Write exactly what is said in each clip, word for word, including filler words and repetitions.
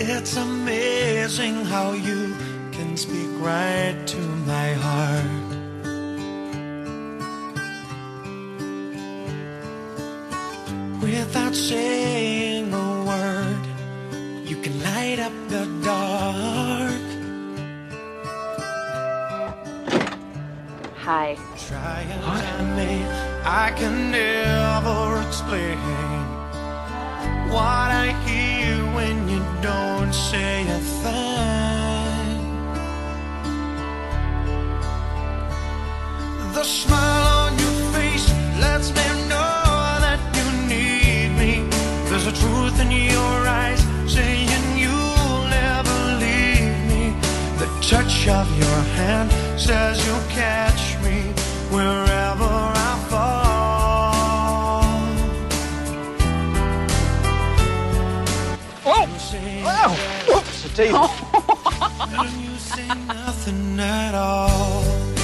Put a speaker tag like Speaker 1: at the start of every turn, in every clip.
Speaker 1: It's amazing how you can speak right to my heart. Without saying a word, you can light up the dark.
Speaker 2: Hi.
Speaker 1: Try as I may, I can never explain what I hear when you don't say a thing. The smile on your face lets me know that you need me. There's a truth in your eyes saying you'll never leave me. The touch of your hand says you'll catch me wherever I fall.
Speaker 3: Oh! Wow! Oops, the teeth.
Speaker 1: And you say nothing at all.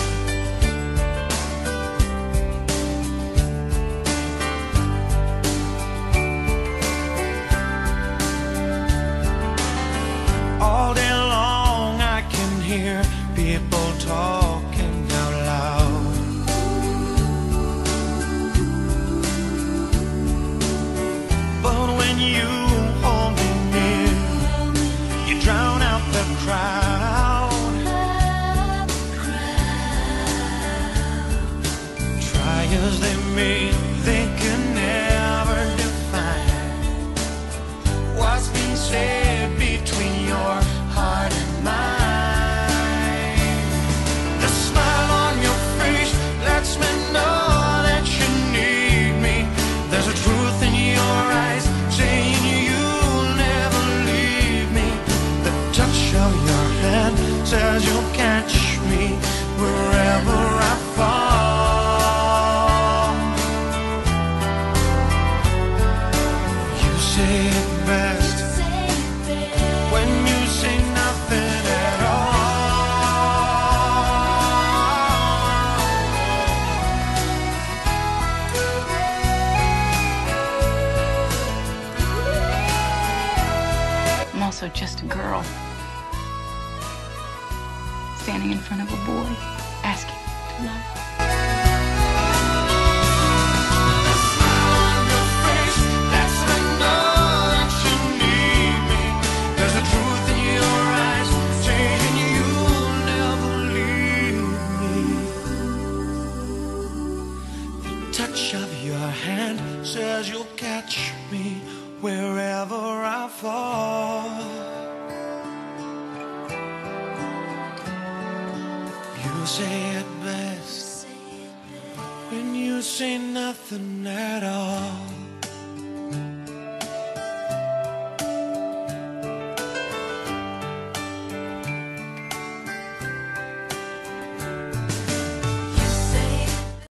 Speaker 1: All day long I can hear people talking out loud. But when you hold me near, you drown out the crowd. Try as they may, they can never define what's been said between your heart and mine. The smile on your face lets me know that you need me. There's a truth in your eyes saying you'll never leave me. The touch of your hand says you'll catch me wherever I fall. You say it best when you say nothing at
Speaker 4: I'm also just a girl standing in front of a boy asking to love.
Speaker 1: Touch of your hand says you'll catch me wherever I fall. You say it best when you say nothing at all.